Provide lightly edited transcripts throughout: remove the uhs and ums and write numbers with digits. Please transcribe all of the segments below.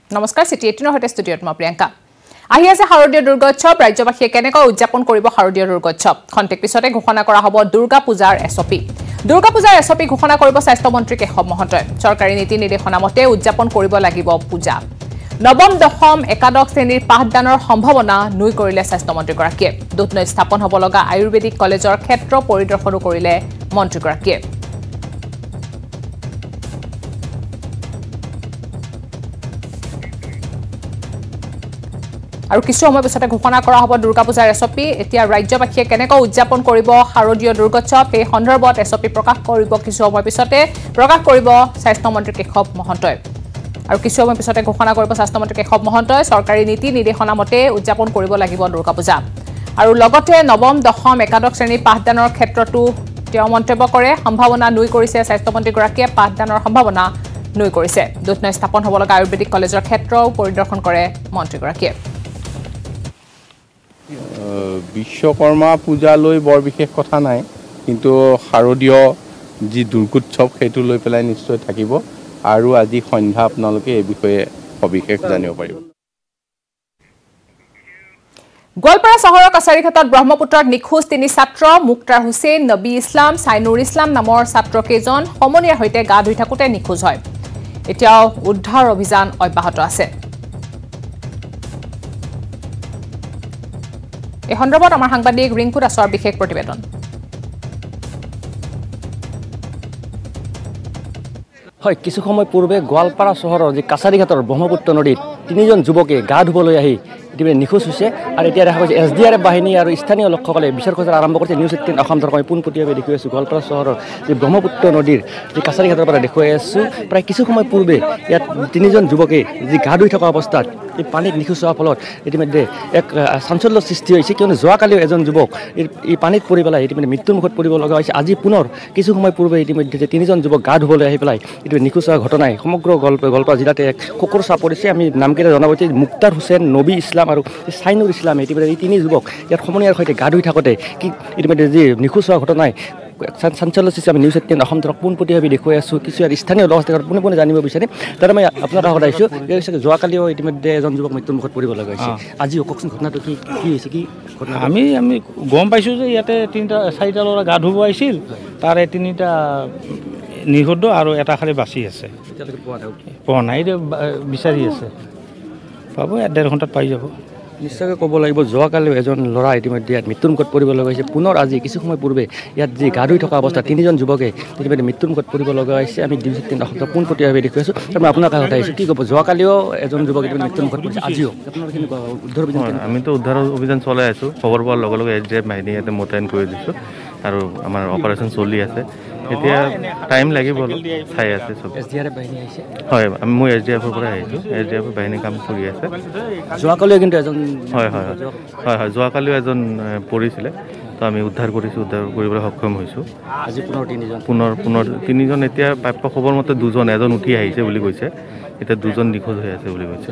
নমস্কাৰ CITY18 হতে ষ্টুডিঅত মই প্ৰিয়ংকা আহি আছে শাৰদীয় দুৰ্গোৎসৱ ৰাজ্যবাসীয়ে কেনেকৈ উদযাপন কৰিব শাৰদীয় দুৰ্গোৎসৱ খন্তেক পিছতে ঘোষণা কৰা হ'ব দুৰ্গা পূজাৰ এছপি দুৰ্গা পূজাৰ এছপি ঘোষণা কৰিব স্বাস্থ্য মন্ত্ৰী কেশৱ মহন্তই চৰকাৰী নীতি নিৰ্দেশনা মতে উদযাপন কৰিব লাগিব পূজা নৱম দশম একাদশ শ্ৰেণীৰ পাঠদানৰ সম্ভাৱনা নুই কৰিলে স্বাস্থ্য মন্ত্ৰীগৰাকীয়ে দুতনৈ স্থাপন হ'ব লগা আয়ুৰ্বেদিক কলেজৰ ক্ষেত্ৰ পৰিদৰ্শনো কৰিলে মন্ত্ৰীগৰাকীয়ে আৰু কিছু সময় পিছতে ঘোষণা কৰা হ'ব দুৰ্গা পূজাৰ এছপি এতিয়া ৰাজ্যবাসীয়ে কেনেকৈ উদযাপন কৰিব শাৰদীয় দুৰ্গোৎসৱ এই সন্দৰ্ভত এছপি প্ৰকাশ কৰিব কিছু সময় পিছতে প্ৰকাশ কৰিব স্বাস্থ্য মন্ত্ৰী কেশৱ মহন্তই আৰু কিছু সময় পিছতে ঘোষণা কৰিব স্বাস্থ্য মন্ত্ৰী কেশৱ মহন্তই চৰকাৰী নীতি নিৰ্দেশনা মতে উদযাপন কৰিব লাগিব দুৰ্গা পূজা আৰু লগতে নৱম দশম একাদশ শ্ৰেণীৰ পাঠদানৰ ক্ষেত্ৰতো তেওঁ মন্তব্য কৰে সম্ভাৱনা নুই কৰিছে স্বাস্থ্য মন্ত্ৰীগৰাকীয়ে পাঠদানৰ সম্ভাৱনা নুই কৰিছে দুতনৈ স্থাপন হ'ব লগা আয়ুৰ্বেদিক কলেজৰ ক্ষেত্ৰও পৰিদৰ্শন কৰে মন্ত্ৰীগৰাকীয়ে বিশ্বকৰ্মা পূজালৈ বৰ বিশেষ কথা নাই কিন্তু শাৰদীয় যি দুৰ্গোৎসৱ সেইটো লৈ পেলাই নিশ্চয় থাকিব আৰু আজি সন্ধ্যা আপোনালোকে এই বিষয়ে সবিশেষ জানিব পাৰিব গোৱালপাৰা চহৰৰ কাছাৰীঘাটত ব্ৰহ্মপুত্ৰত নিখোজ তিনি ছাত্ৰ মুক্তাৰ হুছেইন নবী ইছলাম সাইনুৰ ইছলাম নামৰ ছাত্ৰ কেইজন সমনীয়াৰ সৈতে গা ধুই থাকোতে নিখোজ হয় এতিয়াও উদ্ধাৰ অভিযান অব্যাহত আছে এই সন্দৰ্ভত আমাৰ সাংবাদিক ৰিংকু দাসৰ বিশেষ প্ৰতিবেদন হয় কিছু সময় পূৰ্বে গোৱালপাৰা চহৰৰ যি কাছাৰীঘাটৰ ব্ৰহ্মপুত্ৰ নদীত তিনিজন যুৱকে গা ধুবলৈ আহি ইতিমধ্যে নিখোজ হৈছে আৰু এতিয়া দেখা গৈছে SDRF বাহিনী আৰু স্থানীয় লোকসকলে বিচাৰ খোজা আৰম্ভ কৰিছে News18 অসম দৰ্শক পোনপটীয়াকৈ দেখুৱাই আছোঁ গোৱালপাৰা চহৰৰ যি ব্ৰহ্মপুত্ৰ নদীৰ যি কাছাৰীঘাটৰ পৰা দেখুৱাই আছোঁ প্ৰায় কিছু সময় পূৰ্বে ইয়াত তিনিজন যুৱকে যি গা ধুই থকা অৱস্থাত এই পানীত নিখোজ হোৱাৰ ফলত ইতিমধ্যে এক চাঞ্চল্যৰ সৃষ্টি হৈছে কিয়নো যোৱাকালিও এজন যুৱক এই পানীত পৰি পেলাই ইতিমধ্যে মৃত্যুমুখত পৰিব লগা হৈছে আজি পুনৰ কিছু সময় পূৰ্বে ইতিমধ্যে যে তিনিজন যুৱক গা ধুবলৈ আহি পেলাই ইতিমধ্যে নিখোজ হোৱা ঘটনাই সমগ্ৰ গোৱালপাৰা জিলাতে এক শোকৰ চাপ পৰিছে আমি নামকেইটা জনাব যে মুক্তাৰ হুছেইন নবী ইছলাম আৰু সাইনুৰ ইছলাম ইতিমধ্যে এই তিনি যুৱক ইয়াত সমনীয়াৰ সৈতে গা ধুই থাকোঁতে কি ইতিমধ্যে যি নিখোজ হোৱা ঘটনাই চাঞ্চল্য সৃষ্টি আমি News18 অসম দৰ্শক পোনপটীয়াকৈ দেখুৱাই আছোঁ কিছু ইয়াত স্থানীয় লোক পোনে জানিব বিচাৰিম তাত মই আপোনাৰ কাষত আহিছোঁ যোৱাকালিও ইতিমধ্যে এজন যুৱক মৃত্যুমুখত পৰিব লগা হৈছে আজিও কওকচোন ঘটনাটো কি হৈছে কি ঘটনা আমি গম পাইছোঁ যে ইয়াতে চাৰিটা ল'ৰা গা ধুব আহিছিল তাৰে তিনিটা নিষিদ্ধ আৰু এটা খালি বাচি আছে পোৱা নাই বিচাৰি আছে পাব 1.5 ঘণ্টাত পাই যাব নিশ্চয়কৈ ক'ব লাগিব যোৱাকালিও এজন ল'ৰা ইতিমধ্যে ইয়াত মৃত্যুমুখত পৰিব লগা হৈছে পুনৰ আজি কিছু সময় পূৰ্বে ইয়াত যি গা ধুই থকা অৱস্থা তিনিজন যুৱকে ইতিমধ্যে মৃত্যুমুখত পৰিব লগা হৈছে আমি News18 অসম পোনপটীয়াকৈ দেখুৱাই আছোঁ আৰু মই আপোনাৰ কাষত আহিছোঁ কি ক'ব যোৱাকালিও এজন যুৱক ইতিমধ্যে মৃত্যুমুখত পৰিছে আজিও আপোনাৰ কেনেকুৱা উদ্ধাৰ অভিযান আমিতো উদ্ধাৰ অভিযান চলাই আছোঁ খবৰ পোৱাৰ লগে লগে SDF বাহিনী ইয়াতে মোতায়েন কৰি দিছোঁ আৰু আমাৰ অপাৰেশ্যন চলি আছে এতিয়া টাইম লাগিব চাই আছে চব SDRF বাহিনী আহিছে হয় মই SDFৰ পৰা আহিছোঁ SDF বাহিনী কাম কৰি আছে যোৱাকালিও কিন্তু এজন হয় যোৱাকালিও এজন পৰিছিলে তো আমি উদ্ধাৰ কৰিবলৈ সক্ষম হৈছোঁ আজি পুনৰ তিনিজন এতিয়া প্ৰাপ্য খবৰ মতে দুজন এজন উঠি আহিছে বুলি কৈছে এতিয়া দুজন নিখোজ হৈ আছে বুলি কৈছে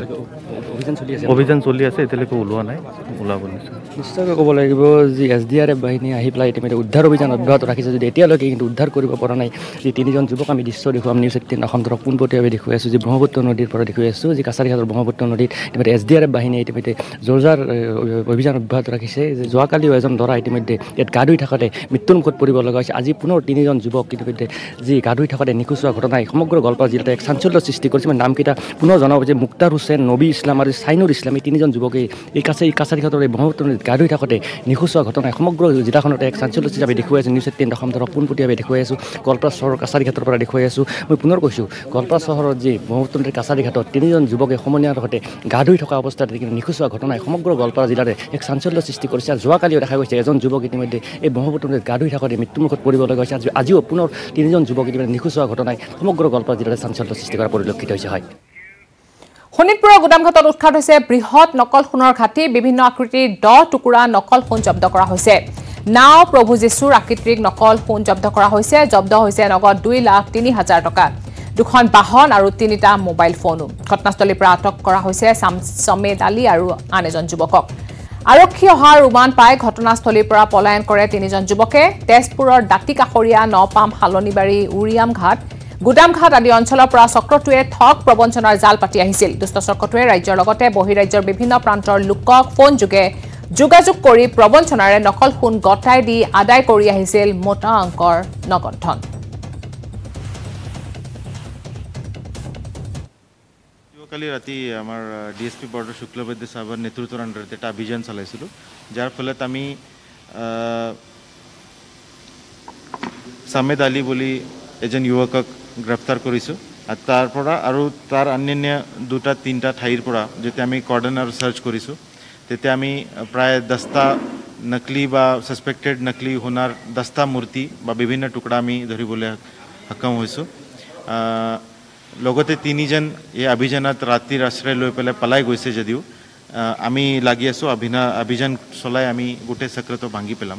অভিযান চলি আছে এতিয়ালৈকে ওলোৱা নাই ওলাব নিশ্চয়কৈ ক'ব লাগিব যি SDRF বাহিনী আহি পেলাই ইতিমধ্যে উদ্ধাৰ অভিযান অব্যাহত ৰাখিছে যদি এতিয়ালৈকে কিন্তু উদ্ধাৰ কৰিব পৰা নাই যি তিনিজন যুৱক আমি দৃশ্য দেখুৱাম News18 অসম দৰ্শক পোনপটীয়াকৈ দেখুৱাই আছোঁ যি ব্ৰহ্মপুত্ৰ নদীৰ পৰা দেখুৱাই আছোঁ যি কাছাৰীঘাটৰ ব্ৰহ্মপুত্ৰ নদীত ইতিমধ্যে SDRF বাহিনীয়ে ইতিমধ্যে জোৰজাৰ অভিযান অব্যাহত ৰাখিছে যে যোৱাকালিও এজন ল'ৰা ইতিমধ্যে ইয়াত গা ধুই থাকোঁতে মৃত্যুমুখত পৰিব লগা হৈছে আজি পুনৰ তিনিজন যুৱক ইতিমধ্যে যি গা ধুই থাকোঁতে নিখোজ হোৱা ঘটনাই সমগ্ৰ গোৱালপাৰা জিলাতে এক চাঞ্চল্যৰ সৃষ্টি কৰিছে মানে নামকেইটা পুনৰ জনাব যে মুক্তাৰ হুছেইন নবী ইছলাম আৰু সাইনুৰ ইছলাম এই তিনিজন যুৱকে এই কাছাৰীঘাটৰ এই ব্ৰহ্মপুত্ৰ নদীত গা ধুই থাকোঁতে নিখোজ হোৱা ঘটনাই সমগ্ৰ জিলাখনতে এক চাঞ্চল্য সৃষ্টি আমি দেখুৱাই আছোঁ News18 অসম দৰ্শক পোনপটীয়াকৈ দেখুৱাই আছোঁ গোৱালপাৰা চহৰৰ কাছাৰীঘাটৰ পৰা দেখুৱাই আছোঁ মই পুনৰ কৈছোঁ গোৱালপাৰা চহৰৰ যি ব্ৰহ্মপুত্ৰ নদীৰ কাছাৰীঘাটত তিনিজন যুৱকে সমনীয়াৰ সৈতে গা ধুই থকা অৱস্থাত নিখোজ হোৱা ঘটনাই সমগ্ৰ গোৱালপাৰা জিলাতে এক চাঞ্চল্য সৃষ্টি কৰিছে আৰু যোৱাকালিও দেখা গৈছে এজন যুৱক ইতিমধ্যে এই ব্ৰহ্মপুত্ৰ নদীত গা ধুই থাকোঁতে মৃত্যুমুখত পৰিব লগা হৈছে আজিও পুনৰ তিনিজন যুৱক ইতিমধ্যে নিখোজ হোৱা ঘটনাই সমগ্ৰ গোৱালপাৰা জিলাতে চাঞ্চল্য সৃষ্টি কৰা পৰিলক্ষিত হৈছে হয় শোণিতপুৰৰ গুদামঘাটত উৎখাত হৈছে বৃহৎ নকল সোণৰ ঘাটি বিভিন্ন আকৃতিৰ 10 টুকুৰা নকল সোণ জব্দ কৰা হৈছে নাও প্ৰভু যীশুৰ আকৃতিৰ নকল সোণ জব্দ কৰা হৈছে জব্দ হৈছে নগদ 2,03,000 টকা দুখন বাহন আৰু 3টা মোবাইল ফোনো ঘটনাস্থলীৰ পৰা আটক কৰা হৈছে সমেদ আলী আৰু আন এজন যুৱকক আৰক্ষী অহাৰ উমান পাই ঘটনাস্থলীৰ পৰা পলায়ন কৰে তিনিজন যুৱকে তেজপুৰৰ দাঁতি কাষৰীয়া নপাম হালনিবাৰী উৰিয়াম ঘাট গুদামঘাট আদি অঞ্চলৰ পৰা চক্ৰটোৱে ঠগ প্ৰবঞ্চনাৰ জাল পাতি আহিছিল দুষ্ট চক্ৰটোৱে ৰাজ্যৰ লগতে বহিৰাজ্যৰ বিভিন্ন প্ৰান্তৰ লোকক ফোন যোগে যোগাযোগ কৰি প্ৰবঞ্চনাৰে নকল সোণ গটাই দি আদায় কৰি আহিছিল মোটা অংকৰ নগদ ধন কালি ৰাতি আমাৰ ডিএসপি বৰ্ডৰ শুক্লবৈদ্য সাহেবৰ নেতৃত্বৰ আণ্ডাৰত এটা অভিযান চলাইছিলোঁ যাৰ ফলত আমি সামেদ আলী বুলি এজন যুৱকক গ্ৰেপ্তাৰ কৰিছোঁ আৰু তাৰ পৰা আৰু তাৰ অন্যান্য দুটা তিনিটা ঠাইৰ পৰা যেতিয়া আমি কৰ্ডন আৰু সাৰ্চ কৰিছোঁ তেতিয়া আমি প্ৰায় 10টা নকলি বা সাসপেক্টেড নকলি সোণাৰ 10টা মূৰ্তি বা বিভিন্ন টুকুৰা আমি ধৰিবলৈ সক্ষম হৈছোঁ লগতে তিনিজন এই অভিযানত ৰাতিৰ আশ্ৰয় লৈ পেলাই পলাই গৈছে যদিও আমি লাগি আছোঁ অভিযান চলাই আমি গোটেই চক্ৰটো ভাঙি পেলাম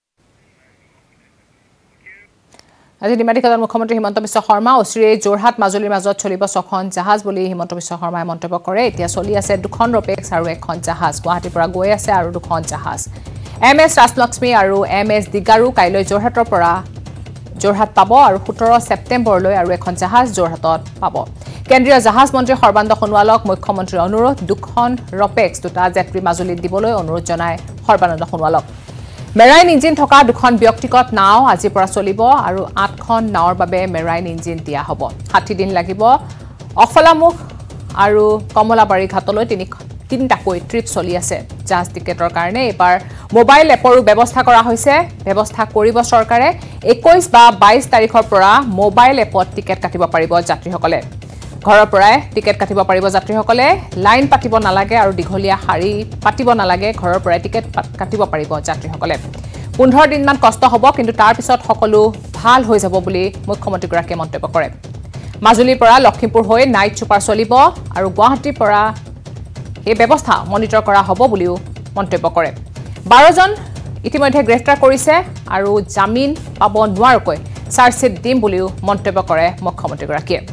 আজি নিমাতীঘাটৰ মুখ্যমন্ত্ৰী হিমন্ত বিশ্ব শৰ্মা অচিৰে যোৰহাট মাজুলীৰ মাজত চলিব 6খন জাহাজ বুলি হিমন্ত বিশ্ব শৰ্মাই মন্তব্য কৰে এতিয়া চলি আছে 2খন ৰপেক্স আৰু 1খন জাহাজ গুৱাহাটীৰ পৰা গৈ আছে আৰু 2খন জাহাজ MS ৰাজলক্ষ্মী আৰু MS দিগাৰু কাইলৈ যোৰহাটৰ পৰা যোৰহাট পাব আৰু 17 ছেপ্টেম্বৰলৈ আৰু 1খন জাহাজ যোৰহাটত পাব কেন্দ্ৰীয় জাহাজ মন্ত্ৰী সৰ্বানন্দ সোণোৱালক মুখ্যমন্ত্ৰীৰ অনুৰোধ 2খন ৰপেক্স দুটা যাত্ৰী মাজুলীত দিবলৈ অনুৰোধ জনায় সৰ্বানন্দ সোণোৱালক মেৰাইন ইঞ্জিন থকা 2খন ব্যক্তিগত নাও আজিৰ পৰা চলিব আৰু 8খন নাওৰ বাবে মেৰাইন ইঞ্জিন দিয়া হ'ব 60 দিন লাগিব অফলামুখ আৰু কমলাবাৰী ঘাটলৈ তিনিটাকৈ ট্ৰিপ চলি আছে জাহাজ টিকেটৰ কাৰণে এবাৰ মোবাইল এপৰো ব্যৱস্থা কৰা হৈছে ব্যৱস্থা কৰিব চৰকাৰে 21 বা 22 তাৰিখৰ পৰা মোবাইল এপত টিকেট কাটিব পাৰিব যাত্ৰীসকলে ঘৰৰ পৰাই টিকেট কাটিব পাৰিব যাত্ৰীসকলে লাইন পাতিব নালাগে আৰু দীঘলীয়া শাৰী পাতিব নালাগে ঘৰৰ পৰাই টিকেট কাটিব পাৰিব যাত্ৰীসকলে 15 দিনমান কষ্ট হ'ব কিন্তু তাৰ পিছত সকলো ভাল হৈ যাব বুলি মুখ্যমন্ত্ৰীগৰাকীয়ে মন্তব্য কৰে মাজুলীৰ পৰা লখিমপুৰ হৈ নাইট ছুপাৰ চলিব আৰু গুৱাহাটীৰ পৰা এই ব্যৱস্থা মনিটৰ কৰা হ'ব বুলিও মন্তব্য কৰে 12 জন ইতিমধ্যে গ্ৰেফতাৰ কৰিছে আৰু জামিন পাব নোৱাৰকৈ চাৰ্জশ্বিট দিম বুলিও মন্তব্য কৰে মুখ্যমন্ত্ৰীগৰাকীয়ে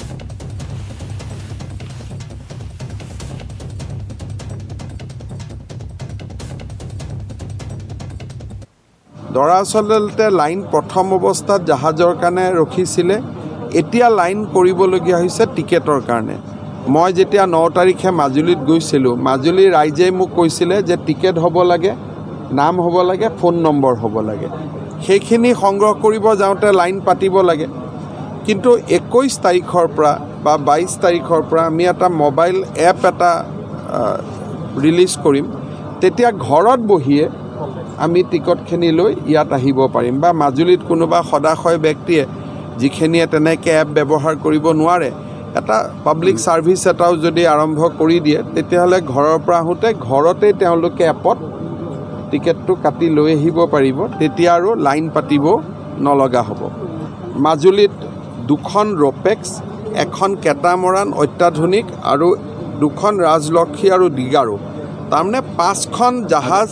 দৰাচলতে লাইন প্ৰথম অৱস্থাত জাহাজৰ কাৰণে ৰখিছিলে এতিয়া লাইন কৰিবলগীয়া হৈছে টিকেটৰ কাৰণে মই যেতিয়া 9 তাৰিখে মাজুলীত গৈছিলোঁ মাজুলীৰ ৰাইজে মোক কৈছিলে যে টিকেট হ'ব লাগে নাম হ'ব লাগে ফোন নম্বৰ হ'ব লাগে সেইখিনি সংগ্ৰহ কৰিব যাওঁতে লাইন পাতিব লাগে কিন্তু 21 তাৰিখৰ পৰা বা 22 তাৰিখৰ পৰা আমি এটা মোবাইল এপ এটা ৰিলিজ কৰিম তেতিয়া ঘৰত বহিয়ে আমি টিকটখিনি লৈ ইয়াত আহিব পাৰিম বা মাজুলীত কোনোবা সদাশয় ব্যক্তিয়ে যিখিনিয়ে তেনেকৈ এপ ব্যৱহাৰ কৰিব নোৱাৰে এটা পাব্লিক সাৰ্ভিস এটাও যদি আৰম্ভ কৰি দিয়ে তেতিয়াহ'লে ঘৰৰ পৰা আহোঁতে ঘৰতে তেওঁলোকে এপত টিকেটটো কাটি লৈ আহিব পাৰিব তেতিয়া আৰু লাইন পাতিব নলগা হ'ব মাজুলীত 2খন ৰপেক্স 1খন কেটামৰান অত্যাধুনিক আৰু 2খন ৰাজলক্ষ্মী আৰু দিগাৰু তাৰমানে 5খন জাহাজ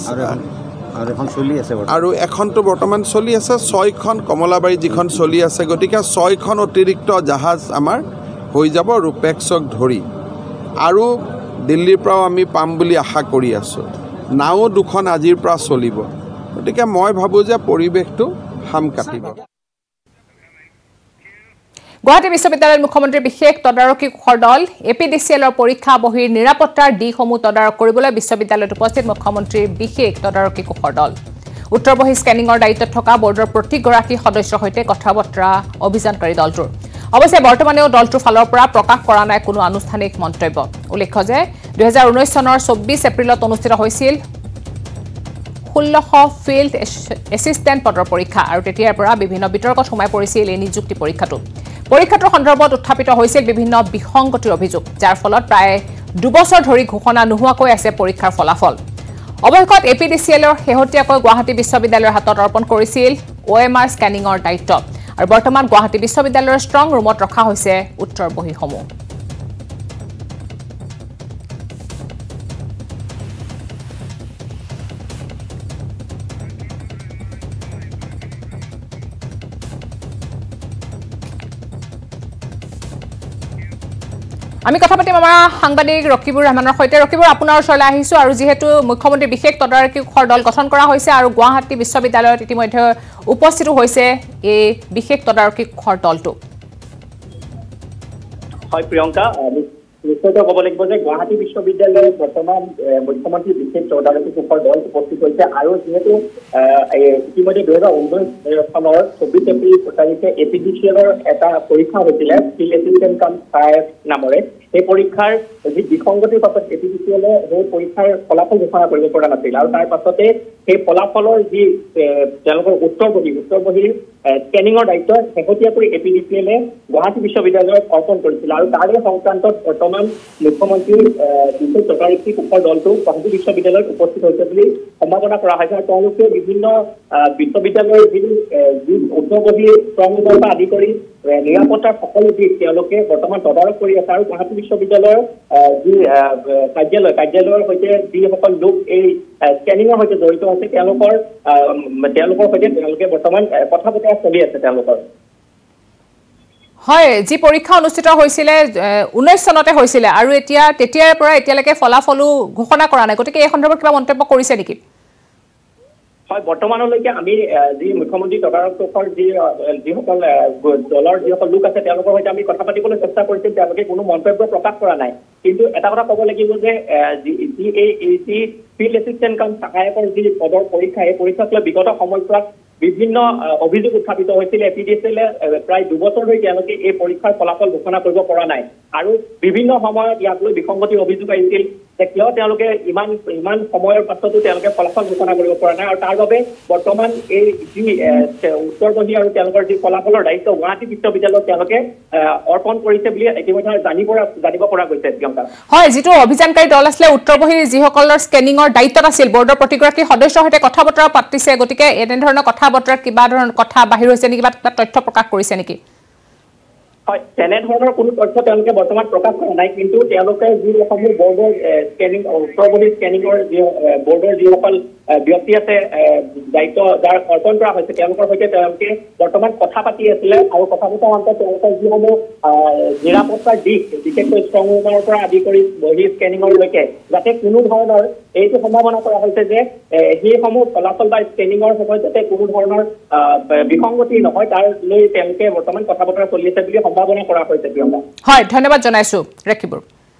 আৰু এখনটো বৰ্তমান চলি আছে 6খন কমলাবাৰী যিখন চলি আছে গতিকে 6খন অতিৰিক্ত জাহাজ আমাৰ হৈ যাব ৰূপেক্সক ধৰি আৰু দিল্লীৰ পৰাও আমি পাম বুলি আশা কৰি আছোঁ নাও 2খন আজিৰ পৰা চলিব গতিকে মই ভাবোঁ যে পৰিৱেশটো হাম কাটিব গুৱাহাটী বিশ্ববিদ্যালয়ৰ মুখ্যমন্ত্ৰীৰ বিশেষ তদাৰকী কোষৰ দল এপিডিচিএলৰ পৰীক্ষা বহিৰ নিৰাপত্তাৰ দিশসমূহ তদাৰক কৰিবলৈ বিশ্ববিদ্যালয়ত উপস্থিত মুখ্যমন্ত্ৰীৰ বিশেষ তদাৰকী কোষৰ দল উত্তৰ বহি স্কেনিঙৰ দায়িত্বত থকা বৰ্ডৰ প্ৰতিগৰাকী সদস্যৰ সৈতে কথা বতৰা অভিযানকাৰী দলটোৰ অৱশ্যে বৰ্তমানেও দলটোৰ ফালৰ পৰা প্ৰকাশ কৰা নাই কোনো আনুষ্ঠানিক মন্তব্য উল্লেখ্য যে 2019 চনৰ 24 এপ্ৰিলত অনুষ্ঠিত হৈছিল 1600 ফিল্ড এছিষ্টেণ্ট পদৰ পৰীক্ষা আৰু তেতিয়াৰ পৰা বিভিন্ন বিতৰ্কত সোমাই পৰিছিল এই নিযুক্তি পৰীক্ষাটোৰ সন্দৰ্ভত উত্থাপিত হৈছিল বিভিন্ন বিসংগতিৰ অভিযোগ যাৰ ফলত প্ৰায় 2 বছৰ ধৰি ঘোষণা নোহোৱাকৈ আছে পৰীক্ষাৰ ফলাফল অৱশেষত এপিডিচিএলৰ শেহতীয়াকৈ গুৱাহাটী বিশ্ববিদ্যালয়ৰ হাতত অৰ্পণ কৰিছিল OMR স্কেনিঙৰ দায়িত্ব আৰু বৰ্তমান গুৱাহাটী বিশ্ববিদ্যালয়ৰ ষ্ট্ৰং ৰুমত ৰখা হৈছে উত্তৰ বহিসমূহ আমি কথা পাতিম আমাৰ সাংবাদিক ৰকিবুৰ ৰহমানৰ সৈতে ৰকিবুৰ আপোনাৰ ওচৰলৈ আহিছো আৰু যেহেতু মুখ্যমন্ত্ৰী বিশেষ তদাৰকী কোষৰ দল গঠন কৰা হৈছে আৰু গুৱাহাটী বিশ্ববিদ্যালয়ত ইতিমধ্যে উপস্থিত হৈছে এই বিশেষ তদাৰকী কোষৰ দলটো হয় প্ৰিয়ংকা নিশ্চয়কৈ ক'ব লাগিব যে গুৱাহাটী বিশ্ববিদ্যালয়ৰ বৰ্তমান মুখ্যমন্ত্ৰী বিশেষ তদাৰকী কোষৰ দল উপস্থিত হৈছে আৰু যিহেতু ইতিমধ্যে 2019 চনৰ 24 এপ্ৰিল তাৰিখে APDCL-ৰ এটা পৰীক্ষা হৈছিলে ফিল্ড এছিষ্টেণ্ট কাম সহায়ক নামেৰে এই পৰীক্ষাৰ যি বিসংগতিৰ পাছত APDCL-এ সেই পৰীক্ষাৰ ফলাফল ঘোষণা কৰিব পৰা নাছিল আৰু তাৰ পাছতে সেই ফলাফলৰ যি তেওঁলোকৰ উত্তৰ বহীৰ স্কেনিঙৰ দায়িত্ব শেহতীয়াকৈ APDCL-এ গুৱাহাটী বিশ্ববিদ্যালয়ত অৰ্পণ কৰিছিল আৰু তাৰে সংক্ৰান্তত বৰ্তমান মুখ্যমন্ত্ৰী বিশেষ তদাৰকী কোষৰ দলটো গুৱাহাটী বিশ্ববিদ্যালয়ত উপস্থিত হৈছে বুলি সম্ভাৱনা কৰা হৈছে আৰু তেওঁলোকে বিভিন্ন বিশ্ববিদ্যালয়ৰ যি উত্তৰ বহীৰ সংগ্ৰহৰ পৰা আদি কৰি নিৰাপত্তাৰ সকলো দিশ তেওঁলোকে বৰ্তমান তদাৰক কৰি আছে আৰু গুৱাহাটী বিশ্ববিদ্যালয়ৰ যি কাৰ্যালয়ৰ সৈতে যিসকল লোক এই স্কেনিঙৰ সৈতে জড়িত আছে তেওঁলোকৰ সৈতে তেওঁলোকে বৰ্তমান কথা বতৰা চলি আছে তেওঁলোকৰ হয় যি পৰীক্ষা অনুষ্ঠিত হৈছিলে 19 চনতে হৈছিলে আৰু এতিয়া তেতিয়াৰ পৰা এতিয়ালৈকে ফলাফলো ঘোষণা কৰা নাই গতিকে এই সন্দৰ্ভত কিবা মন্তব্য কৰিছে নেকি হয় বৰ্তমানলৈকে আমি যি মুখ্যমন্ত্ৰী তদাৰক কোষৰ যিসকল দলৰ যিসকল লোক আছে তেওঁলোকৰ সৈতে আমি কথা পাতিবলৈ চেষ্টা কৰিছিল তেওঁলোকে কোনো মন্তব্য প্ৰকাশ কৰা নাই কিন্তু এটা কথা ক'ব লাগিব যে যি ফিল্ড এছিষ্টেণ্ট কাম সহায়কৰ যি পদৰ পৰীক্ষা এই পৰীক্ষাক লৈ বিগত সময়ছোৱাত বিভিন্ন অভিযোগ উত্থাপিত হৈছিল APDCL-এ প্ৰায় 2 বছৰ ধৰি তেওঁলোকে এই পৰীক্ষাৰ ফলাফল ঘোষণা কৰিব পৰা নাই আৰু বিভিন্ন সময়ত ইয়াক লৈ বিসংগতিৰ অভিযোগ আহিছিল যে কিয় তেওঁলোকে ইমান সময়ৰ পাছতো তেওঁলোকে ফলাফল ঘোষণা কৰিব পৰা নাই আৰু তাৰ বাবে বৰ্তমান এই যি উত্তৰ বহী আৰু তেওঁলোকৰ যি ফলাফলৰ দায়িত্ব গুৱাহাটী বিশ্ববিদ্যালয়ত তেওঁলোকে অৰ্পণ কৰিছে বুলি ইতিমধ্যে জানিব পৰা গৈছে প্ৰিয়ংকা হয় যিটো অভিযানকাৰী দল আছিল উত্তৰ বহীৰ যিসকলৰ স্কেনিঙৰ দায়িত্বত আছিল বৰ্ডৰ প্ৰতিগৰাকী সদস্যৰ সৈতে কথা বতৰা পাতিছে গতিকে এনে ধৰণৰ কথা বতৰাত কিবা ধৰণৰ কথা বাহিৰ হৈছে নেকি বা তথ্য প্ৰকাশ কৰিছে নেকি হয় তেনেধৰণৰ কোনো তথ্য তেওঁলোকে বৰ্তমান প্ৰকাশ কৰা নাই কিন্তু তেওঁলোকে যিসমূহ বৰ্ডৰ স্কেনিং উত্তৰ বহীৰ স্কেনিঙৰ বৰ্ডৰ যিসকল ব্যক্তি আছে দায়িত্ব যাৰ অৰ্পণ কৰা হৈছে তেওঁলোকৰ সৈতে তেওঁলোকে বৰ্তমান কথা পাতি আছিলে আৰু কথা পতাৰ অন্তত তেওঁলোকৰ যিসমূহ নিৰাপত্তাৰ দিশ বিশেষকৈ ষ্ট্ৰং ৰুমৰ পৰা আদি কৰি বহী স্কেনিঙৰলৈকে যাতে কোনো ধৰণৰ এইটো সম্ভাৱনা কৰা হৈছে যে সেইসমূহ ফলাফল বা স্কেনিঙৰ সময়ত যাতে কোনো ধৰণৰ বিসংগতি নহয় তাৰ লৈ তেওঁলোকে বৰ্তমান কথা বতৰা চলি আছে বুলি সম্ভাৱনা কৰা হৈছে প্ৰিয়ংকা হয় ধন্যবাদ জনাইছো ৰাখিবুৰ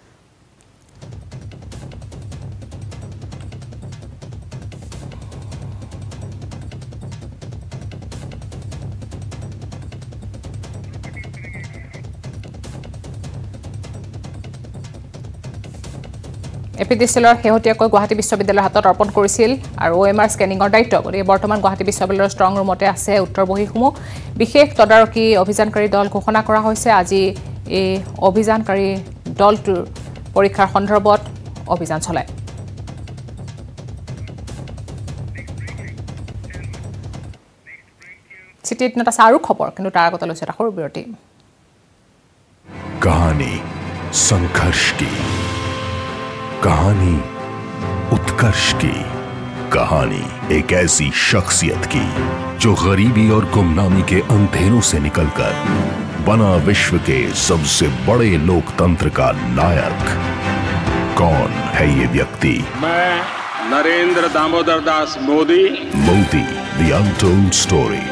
APDCL-ৰ শেহতীয়াকৈ গুৱাহাটী বিশ্ববিদ্যালয়ৰ হাতত অৰ্পণ কৰিছিল আৰু OMR স্কেনিঙৰ দায়িত্ব গতিকে বৰ্তমান গুৱাহাটী বিশ্ববিদ্যালয়ৰ ষ্ট্ৰং ৰুমতে আছে উত্তৰ বহীসমূহ বিশেষ তদাৰকী অভিযানকাৰী দল ঘোষণা কৰা হৈছে আজি এই অভিযানকাৰী দলটোৰ পৰীক্ষাৰ সন্দৰ্ভত অভিযান চলায় CITY18 আছে আৰু খবৰ কিন্তু তাৰ আগতে লৈছে এটা সৰু বিৰতি कहानी संघर्ष की कहानी उत्कर्ष की कहानी एक ऐसी शख्सियत की जो गरीबी और गुमनामी के अंधेरों से निकलकर बना विश्व के सबसे बड़े लोकतंत्र का नायक कौन है ये व्यक्ति मैं Narendra Damodar Das Modi the untold story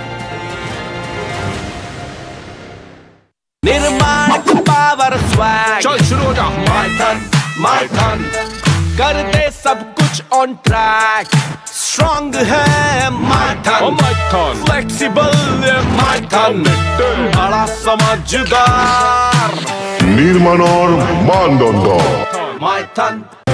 निर्माण पावर स्वैग चल शुरू हो जा my ton कर दे सब कुछ ऑन ट्रैक स्ट्रॉन्ग है my ton flexible my ton बड़ा समझदार निर्माण और मानदंड my ton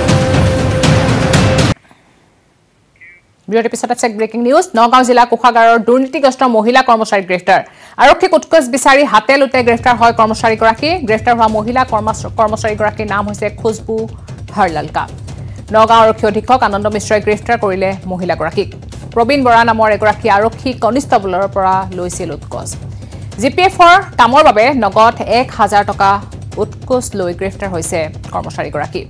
বিৰতিৰ পিছত আছে ব্ৰেকিং নিউজ নগাঁও জিলা কোষাগাৰৰ দুৰ্নীতিগ্ৰস্ত মহিলা কৰ্মচাৰী গ্ৰেফতাৰ আৰক্ষীক উৎকোচ বিচাৰি হাতে লুটে গ্ৰেফতাৰ হয় কৰ্মচাৰীগৰাকী গ্ৰেফতাৰ হোৱা মহিলা কৰ্মচাৰীগৰাকীৰ নাম হৈছে খুশবু হৰলালকা নগাঁও আৰক্ষী অধীক্ষক আনন্দ মিশ্ৰই গ্ৰেফতাৰ কৰিলে মহিলাগৰাকীক প্ৰবীণ বৰা নামৰ এগৰাকী আৰক্ষী কনিষ্টবলৰ পৰা লৈছিল উৎকোচ জিপিএফৰ কামৰ বাবে নগদ 1000 টকা উৎকোচ লৈ গ্ৰেফতাৰ হৈছে কৰ্মচাৰীগৰাকী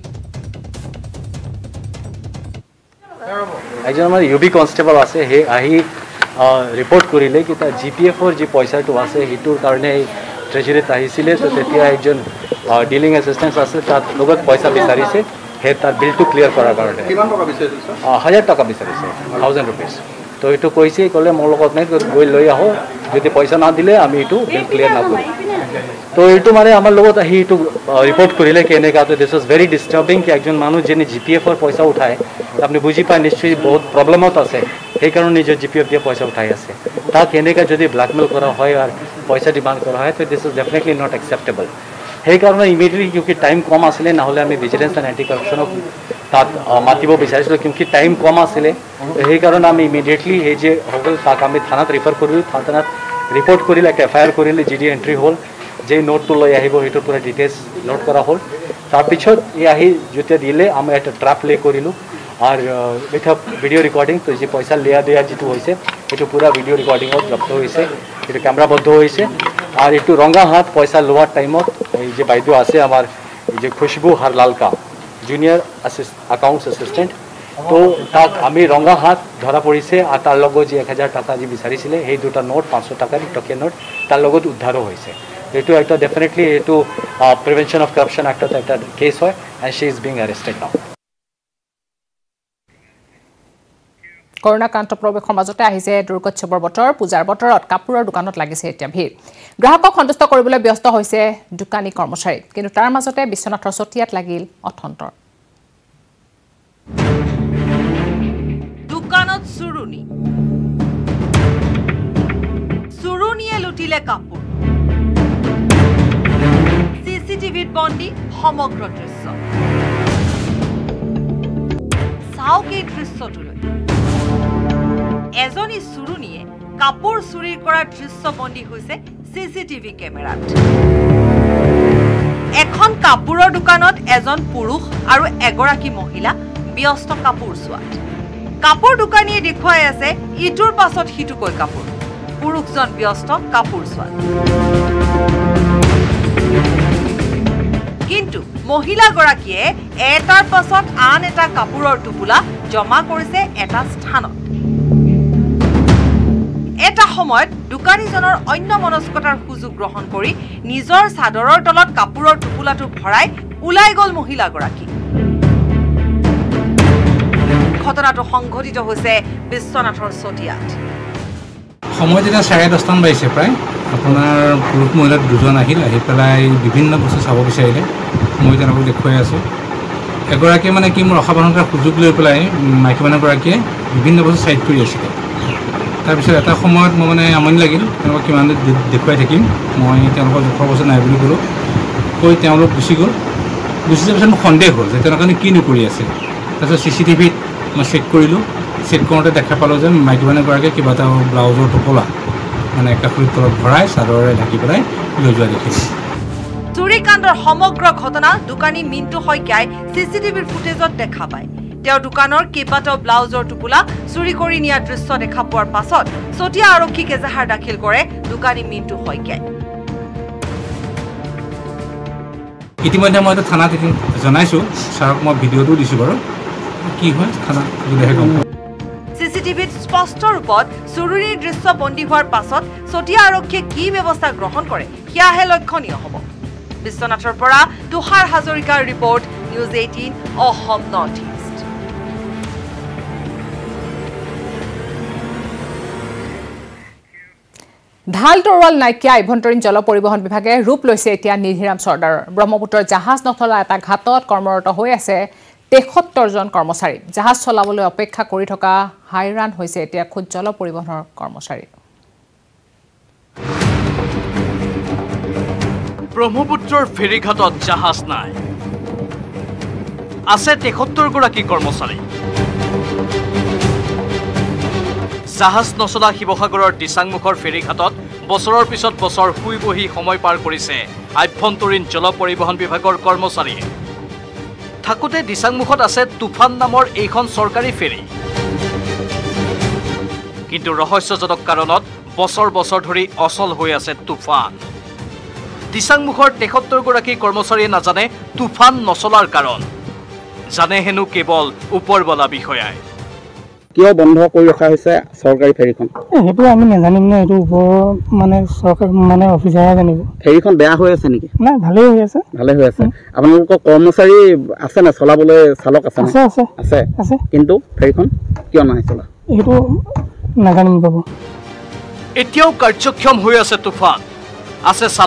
একজন আমাৰ ইউবি কনষ্টেবল আছে হে আহি ৰিপৰ্ট কৰিলে কি তাৰ জিপিএফৰ যি পইচাটো আছে হিটোৰ কাৰণে ট্ৰেজাৰীত আহিছিলে তো তেতিয়া একজন ডিলিং এছিষ্টেণ্ট আছে তাত লগত পইচা বিচাৰিছে হে তাৰ বিলটো ক্লিয়াৰ কৰাৰ কাৰণে কিমান টকা বিচাৰিছে 1000 টকা বিচাৰিছে 1000 रुपीस তো এইটো কৈছে ক'লে মোৰ লগত নাই গৈ লৈ আহো যদি পইচা না দিলে আমি এইটো বিল ক্লিয়াৰ নকৰিম তো এইটো মানে আমাৰ লগত আহি এইটো ৰিপৰ্ট কৰিলে কেনেকা তো দিছ ইজ ভেৰি ডিষ্টাৰ্বিং কি একজন মানুহ যিনি জিপিএফৰ পইচা উঠায় আপুনি বুজি পায় নিশ্চয় বহুত প্ৰব্লেমত আছে সেইকাৰণে নিজৰ জিপিএফ দিয়ে পইচা উঠাই আছে তাক কেনেকা যদি ব্লেকমেইল কৰা হয় আৰু পইচা ডিমাণ্ড কৰা হয় তো this is definitely not acceptable সেইকাৰণে ইমিডিয়েটলি কিউকি টাইম কম আছিলে নহ'লে আমি ভিজিলেন্স এণ্ড এণ্টি কৰাপশ্যনক তাক মাতিব বিচাৰিছিলোঁ কিউকি টাইম কম আছিলে সেইকাৰণে আমি ইমিডিয়েটলি সেই যে হ'ল তাক আমি থানাত ৰিফাৰ কৰিলোঁ থানাত ৰিপৰ্ট কৰিলে একটা এফআইআৰ কৰিলে জিডি এণ্ট্ৰি হ'ল যে নোটটো লৈ আহিব সেইটোৰ পুৰা ডিটেইলছ নোট কৰা হ'ল তাৰপিছত এই আহি যেতিয়া দিলে আমি এটা ট্ৰাপ প্লে কৰিলোঁ আৰু এটা ভিডিঅ' ৰেকৰ্ডিং তো যে পইচা লিয়া দিয়া যিটো হৈছে সেইটো পুৰা ভিডিঅ' ৰেকৰ্ডিঙত জব্দ হৈছে এইটো কেমেৰাবদ্ধ হৈছে আৰু এইটো ৰঙা হাত পইচা লোৱাৰ টাইমত এই যে বাইদেউ আছে আমাৰ এই যে Khushbu Harlalka junior accounts assistant তো তাক আমি ৰঙা হাত ধৰা পৰিছে আৰু তাৰ লগত যে 1000 টকা যি বিচাৰিছিলে সেই দুটা নোট 500 টকাৰ টকিয়া নোট তাৰ লগত উদ্ধাৰো হৈছে এইটো একটা ডেফিনেটলি এইটো প্ৰিভেনশ্যন অফ কৰাপশ্যন এক্টত এটা কেছ হয় and she is being arrested now কৰোণাক্ৰান্ত প্ৰৱেশৰ মাজতে আহিছে দুৰ্গোৎসৱৰ বতৰ পূজাৰ বতৰত কাপোৰৰ দোকানত লাগিছে এতিয়া ভিৰ গ্ৰাহকক সন্তুষ্ট কৰিবলৈ ব্যস্ত হৈছে দোকানী কৰ্মচাৰী কিন্তু তাৰ মাজতে বিশ্বনাথৰ চতিয়াত লাগিল অথন্তৰ দোকানত চুৰুনিয়ে লুটিলে কাপোৰ চিচিটিভিত বন্দী সমগ্ৰ দৃশ্য চাওক এই দৃশ্যটোলৈ এজনী চুৰুনিয়ে কাপোৰ চুৰি কৰাৰ দৃশ্য বন্দী হৈছে চিচিটিভি কেমেৰাত এখন কাপোৰৰ দোকানত এজন পুৰুষ আৰু এগৰাকী মহিলা ব্যস্ত কাপোৰ চোৱাত কাপোৰ দোকানীয়ে দেখুৱাই আছে ইটোৰ পাছত সিটোকৈ কাপোৰ পুৰুষজন ব্যস্ত কাপোৰ চোৱাত কিন্তু মহিলাগৰাকীয়ে এটাৰ পাছত আন এটা কাপোৰৰ টুপুলা জমা কৰিছে এটা স্থানত এটা সময়ত দোকানীজনৰ অন্য মনস্কতাৰ সুযোগ গ্ৰহণ কৰি নিজৰ চাদৰৰ তলত কাপোৰৰ টুপুলাটো ভৰাই উলাই গল মহিলাগৰাকী ঘটনাটো সংঘটিত হৈছে বিশ্বনাথৰ চতিয়াত সময় যেটা 10:30 মান বাইছে প্ৰায় আপোনাৰ পুৰুষ মহিলা দুজন আহি পেলাই বিভিন্ন বস্তু চাব বিচাৰিলে মই তেওঁলোকক দেখুৱাই আছোঁ এগৰাকী মানে কি মোৰ অসাৱধান কৰাৰ সুযোগ লৈ পেলাই মাইকী মানুহগৰাকীয়ে বিভিন্ন বস্তু চাইড কৰি আছিলে তাৰপিছত এটা সময়ত মই মানে আমনি লাগিল তেওঁলোকক কিমান দেখুৱাই থাকিম মই তেওঁলোকৰ জোখৰ বস্তু নাই বুলি ক'লোঁ কৈ তেওঁলোক গুচি গ'ল গুচি যোৱাৰ পিছত মোৰ সন্দেহ হ'ল যে তেওঁলোকে কিনো কৰি আছে তাৰপিছত চিচিটিভিত মই চেক কৰিলোঁ চেক কৰোঁতে দেখা পালোঁ যে মাইকী মানুহগৰাকীয়ে কিবা এটা ব্লাউজৰ টোপোলা মানে কাপোৰৰ তলত ভৰাই চাদৰেৰে ঢাকি পেলাই লৈ যোৱা দেখিলোঁ চুৰিকাণ্ডৰ সমগ্ৰ ঘটনা দোকানী মিণ্টু শইকীয়াই চিচিটিভিৰ ফুটেজত দেখা পায় তেওঁৰ দোকানৰ কেইবাটাও ব্লাউজৰ টোপোলা চুৰি কৰি নিয়াৰ দৃশ্য দেখা পোৱাৰ পাছত চতিয়া আৰক্ষীক এজাহাৰ দাখিল কৰে দোকানী মিণ্টু শইকীয়াই ইতিমধ্যে মই এটা থানাত জনাইছোঁ ছাৰক মই ভিডিঅ'টো দিছোঁ বাৰু কি হয় থানাত যদিহে গম পাওঁ চিচিটিভিত স্পষ্ট ৰূপত চুৰিৰ দৃশ্য বন্দী হোৱাৰ পাছত চতিয়া আৰক্ষীয়ে কি ব্যৱস্থা গ্ৰহণ কৰে সেয়াহে লক্ষণীয় হ'ব বিশ্বনাথৰ পৰা তুষাৰ হাজৰিকাৰ report news 18 Assam north east ঢাল তৰোৱাল নাইকিয়া আভ্যন্তৰীণ জল পৰিবহণ বিভাগে ৰূপ লৈছে এতিয়া নিধিৰাম চৰ্দাৰৰ ব্ৰহ্মপুত্ৰৰ জাহাজ নথলা এটা ঘাটত কৰ্মৰত হৈ আছে 73 জন কৰ্মচাৰী জাহাজ চলাবলৈ অপেক্ষা কৰি থকা হাইৰাণ হৈছে এতিয়া খুদ জল পৰিবহণৰ কৰ্মচাৰী ব্ৰহ্মপুত্ৰৰ ফেৰীঘাটত জাহাজ নাই আছে 73 গৰাকী কৰ্মচাৰী জাহাজ নচলা শিৱসাগৰৰ দিচাংমুখৰ ফেৰীঘাটত বছৰৰ পিছত বছৰ শুই বহি সময় পাৰ কৰিছে আভ্যন্তৰীণ জল পৰিবহণ বিভাগৰ কৰ্মচাৰীয়ে থাকোতে দিচাংমুখত আছে তুফান নামৰ এইখন চৰকাৰী ফেৰী কিন্তু ৰহস্যজনক কাৰণত বছৰ বছৰ ধৰি অচল হৈ আছে তুফান দিচাংমুখৰ 73 গৰাকী কৰ্মচাৰীয়ে নাজানে তুফান নচলাৰ কাৰণ জানে হেনো কেৱল ওপৰৱালা বিষয়াই কিয় বন্ধ কৰি ৰখা হৈছে চৰকাৰী ফেৰীখন সেইটো আমি নাজানিম না এইটো ওপৰ মানে চৰকাৰ মানে অফিচাৰে জানিব ফেৰীখন বেয়া হৈ আছে নেকি না ভালেই হৈ আছে আপোনালোকৰ কৰ্মচাৰী আছে না চলাবলৈ চালক আছে আছে আছে কিন্তু ফেৰীখন কিয় নাই চলা এইটো নাজানিম বাবু এতিয়াও কাৰ্যক্ষম হৈ আছে তুফান আছে চালক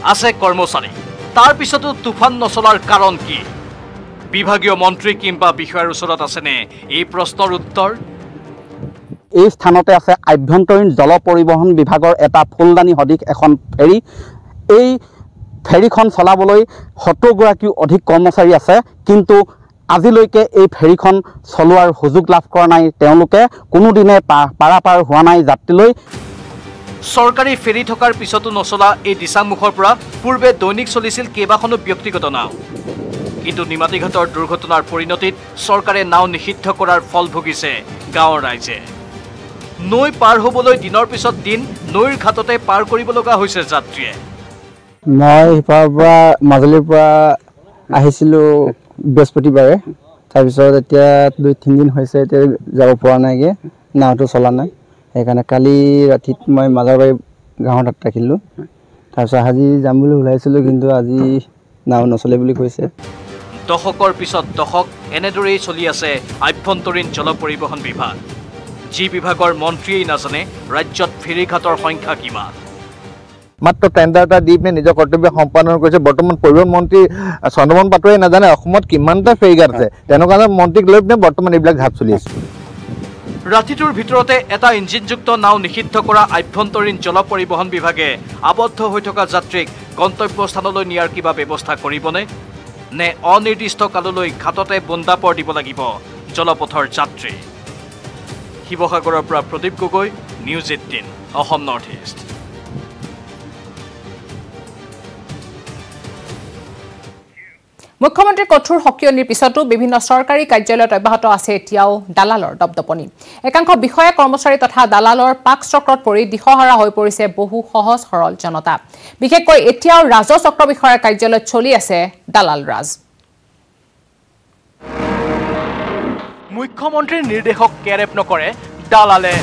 আছে কৰ্মচাৰী তাৰ পিছতো তুফান নচলাৰ কাৰণ কি বিভাগীয় মন্ত্ৰী কিংবা বিষয়াৰ ওচৰত আছেনে এই প্ৰশ্নৰ উত্তৰ এই স্থানতে আছে আভ্যন্তৰীণ জল পৰিবহণ বিভাগৰ এটা ফুলদানি সদৃশ এখন ফেৰী এই ফেৰীখন চলাবলৈ 70 গৰাকীও অধিক কৰ্মচাৰী আছে কিন্তু আজিলৈকে এই ফেৰীখন চলোৱাৰ সুযোগ লাভ কৰা নাই তেওঁলোকে কোনোদিনে পাৰাপাৰ হোৱা নাই যাত্ৰীলৈ চৰকাৰী ফেৰী থকাৰ পিছতো নচলা এই দিচাংমুখৰ পৰা পূৰ্বে দৈনিক চলিছিল কেইবাখনো ব্যক্তিগত নাও কিন্তু নিমাতীঘাটৰ দুৰ্ঘটনাৰ পৰিণতিত চৰকাৰে নাও নিষিদ্ধ কৰাৰ ফল ভুগিছে গাঁৱৰ ৰাইজে নৈ পাৰ হ'বলৈ দিনৰ পিছত দিন নৈৰ ঘাটতে পাৰ কৰিব লগা হৈছে যাত্ৰীয়ে মই ইপাৰ পৰা মাজুলীৰ পৰা আহিছিলোঁ বৃহস্পতিবাৰে তাৰপিছত এতিয়া 2-3 দিন হৈছে এতিয়া যাব পৰা নাইগে নাওটো চলা নাই সেইকাৰণে কালি ৰাতিত মই মাজাৰবাৰী গাঁৱত থাকিলোঁ তাৰপিছত আজি যাম বুলি ওলাইছিলোঁ কিন্তু আজি নাও নচলে বুলি কৈছে দশকৰ পিছত দশক এনেদৰেই চলি আছে আভ্যন্তৰীণ জল পৰিবহণ বিভাগ যি বিভাগৰ মন্ত্ৰীয়ে নাজানে ৰাজ্যত ফেৰীঘাটৰ সংখ্যা কিমান মাত্ৰ টেণ্ডাৰটা দি পিনে নিজৰ কৰ্তব্য সম্পাদন কৰিছে বৰ্তমান পৰিবহণ মন্ত্ৰী চন্দ্ৰমোহন পাটোৱাৰীয়ে নাজানে অসমত কিমানটা ফেৰীঘাট আছে তেনেকুৱা মন্ত্ৰীক লৈ পিনে বৰ্তমান এইবিলাক ঘাট চলি আছে ৰাতিটোৰ ভিতৰতে এটা ইঞ্জিনযুক্ত নাও নিষিদ্ধ কৰা আভ্যন্তৰীণ জল পৰিবহণ বিভাগে আবদ্ধ হৈ থকা যাত্ৰীক গন্তব্যস্থানলৈ নিয়াৰ কিবা ব্যৱস্থা কৰিবনে নে অনিৰ্দিষ্ট কাললৈ ঘাটতে বন্দাপৰ দিব লাগিব জলপথৰ যাত্ৰী শিৱসাগৰৰ পৰা Pradip Gogoi news 18 Assam north east মুখ্যমন্ত্ৰীৰ কঠোৰ সক্ৰিয়নিৰ পিছতো বিভিন্ন চৰকাৰী কাৰ্যালয়ত অব্যাহত আছে এতিয়াও দালালৰ দপদপনি একাংশ বিষয়া কৰ্মচাৰী তথা দালালৰ পাক চক্ৰত পৰি দিশহাৰা হৈ পৰিছে বহু সহজ সৰল জনতা বিশেষকৈ এতিয়াও ৰাজহ চক্ৰ বিষয়াৰ কাৰ্যালয়ত চলি আছে দালাল ৰাজ মুখ্যমন্ত্ৰীৰ নিৰ্দেশক কেৰেপ নকৰে দালালে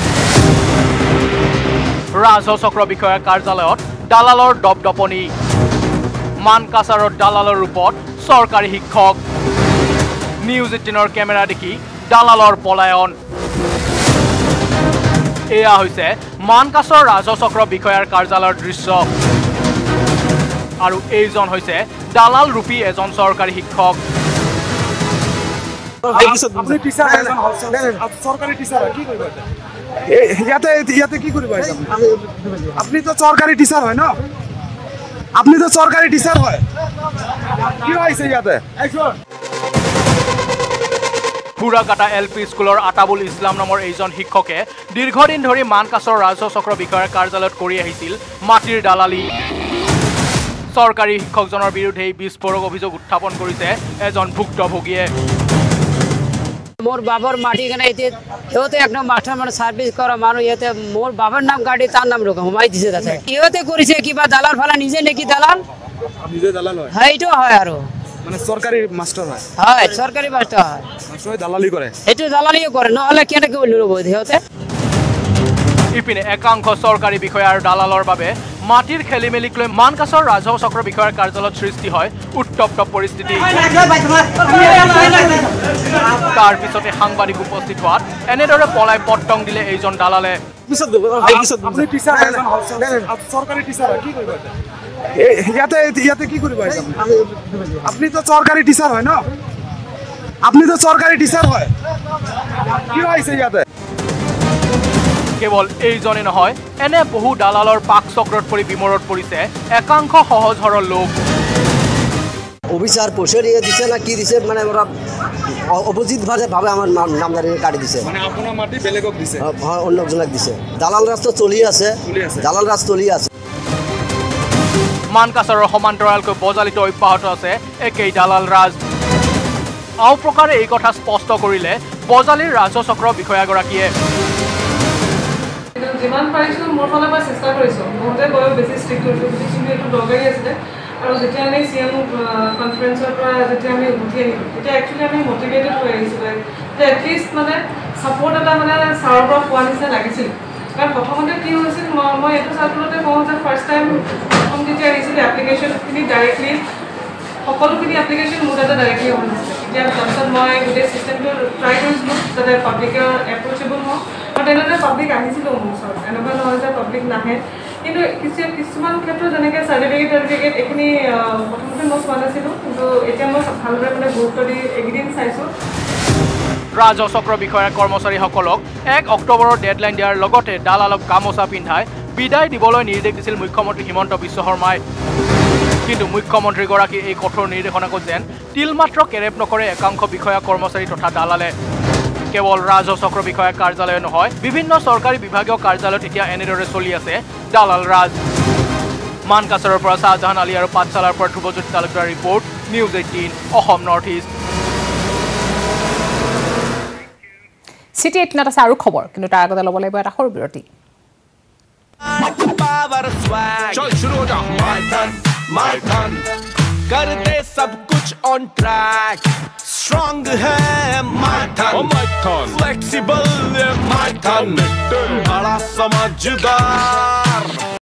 ৰাজহ চক্ৰ বিষয়াৰ কাৰ্যালয়ত দালালৰ দপদপনি মানকাছাৰৰ দালালৰ ৰূপত চৰকাৰী শিক্ষক নিউজ 18ৰ কেমেৰা দেখি দালালৰ পলায়ন এয়া হৈছে মানকাছৰ ৰাজহ চক্ৰ বিষয়াৰ কাৰ্যালয়ৰ দৃশ্য আৰু এইজন হৈছে দালাল ৰূপী এজন চৰকাৰী শিক্ষক আপনি টিচার সরকারি টিচার কি করব ইয়াতে কি করব আপনি তো সরকারি টিচার হয় না আপনি তো সরকারি টিচার হয় কি হইছে ইয়াতে পুৰাকাটা এলপি স্কুলৰ আটাবুল ইছলাম নামৰ এইজন শিক্ষকে দীৰ্ঘদিন ধৰি মানকাছৰ ৰাজহ চক্ৰ বিষয়াৰ কাৰ্যালয়ত কৰি আহিছিল মাটিৰ দালালি চৰকাৰী শিক্ষকজনৰ বিৰুদ্ধে বিস্ফোৰক অভিযোগ উত্থাপন কৰিছে এজন ভুক্তভোগীয়ে मोर बाबर माटी के नहीं थे होते एक मास्टर मान सार्विस करा मानो ये थे मोर बाबर नाम गाड़ी तार नाम रोका हमारी दिसे था ये होते कोरी से कि बात दलाल फला निजे ने की दलाल निजे दलाल है हां इतो है यारो माने सरकारी मास्टर है हां सरकारी मास्टर है মাস্টার দালালি করে এটো দালালি করে না হলে কেনে কে বলিলো বধি হতে ইপিনে একাংশ চৰকাৰী বিষয়া আৰু দালালৰ বাবে মাটিৰ খেলিমেলিক লৈ মানকাছৰ ৰাজহ চক্ৰ বিষয়াৰ কাৰ্যালয়ত সৃষ্টি হয় উত্তপ্ত পৰিস্থিতি তাৰ পিছতে সাংবাদিক উপস্থিত হোৱাত এনেদৰে পলাই পট্টং দিলে এইজন দালালে আপনি টিচার সরকারি টিচার কি করব ইয়াতে কি করব আপনি তো সরকারি টিচার হয় না আপনি তো সরকারি টিচার হয় কি হইছে ইয়াতে কেৱল এইজনে নহয় এনে বহু দালালৰ পাক চক্ৰত পৰি বিমৰত পৰিছে একাংশ সহজ সৰল লোক অফিসার পয়সা দিয়ে দিছে না কি দিছে মানে ওরা অপোজিট ভাবে আমার নামদারি কাটি দিছে মানে আপনার মাটি বেলেগক দিছে হ্যাঁ অন্যজনক দিছে দালাল রাস্তা চলি আছে দালাল রাস্তা চলি আছে মানকাছৰৰ সমান্তৰালকৈ বজালিত অব্যাহত আছে একেই দালাল ৰাজ আও প্ৰকাৰে এই কথা স্পষ্ট কৰিলে বজালিৰ ৰাজহ চক্ৰ বিষয়াগৰাকীয়ে যিমান পাৰিছো মোৰ ফালৰ পৰা চেষ্টা কৰিছো বহুতে বৰ বেছি ষ্ট্ৰিক্ট হৈছো কিন্তু এইটো দৰকাৰী আছিল আৰু যেতিয়া আমি সিএম কনফাৰেন্সৰ পৰা যেতিয়া আমি উঠি আহিলো তেতিয়া একচুৱেলি আমি মোটিভেটেড হৈ আহিছিলো যে এটলিষ্ট মানে সাপোৰ্ট এটা মানে ছাৰৰ পৰা পোৱা নিচিনা লাগিছিল কাৰণ প্ৰথমতে কি হৈছিল মই এইটো চাৰ্কুলতে কওঁ যে ফাৰ্ষ্ট টাইম প্ৰথম যেতিয়া আহিছিলে এপ্লিকেশ্যনখিনি ডাইৰেক্টলি সকলোখিনি এপ্লিকেশ্যন মোৰ তাতে ডাইৰেক্টলি অহা নাছিলে এতিয়া তাৰপিছত মই গোটেই চিষ্টেমটো ট্ৰাই কৰিছিলোঁ যাতে পাব্লিকৰ এপ্ৰ'চেবল হওক আৰু তেনেদৰে পাব্লিক আহিছিলোঁ মোৰ ওচৰত এনেকুৱা নহয় যে পাব্লিক নাহে কিন্তু কিছুমান ক্ষেত্ৰত যেনেকৈ চাৰ্টিফিকেট এইখিনি প্ৰথমতে মই চোৱা নাছিলোঁ কিন্তু এতিয়া মই ভালদৰে মানে গুৰুত্ব দি এইকেইদিন চাইছোঁ ৰাজহ চক্ৰ বিষয়া কৰ্মচাৰীসকলক 1 অক্টোবৰৰ ডেডলাইন দিয়াৰ লগতে দালালক গামোচা পিন্ধাই বিদায় দিবলৈ নিৰ্দেশ দিছিল মুখ্যমন্ত্ৰী হিমন্ত বিশ্ব শৰ্মাই কিন্তু মুখ্যমন্ত্ৰীগৰাকী এই কঠোৰ নিৰ্দেশনাকো যেন তিলমাত্ৰ কেৰেপ নকৰে একাংশ বিষয়া কৰ্মচাৰী তথা দালালে কেৱল ৰাজহ চক্ৰ বিষয়া কাৰ্যালয় নহয় বিভিন্ন চৰকাৰী বিভাগীয় কাৰ্যালয়ত এতিয়া এনেদৰে চলি আছে দালাল ৰাজ মানকাছাৰৰ পৰা শাহজাহান আলী আৰু পাঠশালাৰ পৰা Dhruvajyoti Talukdar report news 18 Assam north east CITY18 আছে আৰু খবৰ কিন্তু তাৰ আগতে ল'ব লাগিব এটা সৰু বিৰতি चल शुरू हो जा my turn कर दे सब कुछ on track strong है my turn flexible है my turn बड़ा समझदार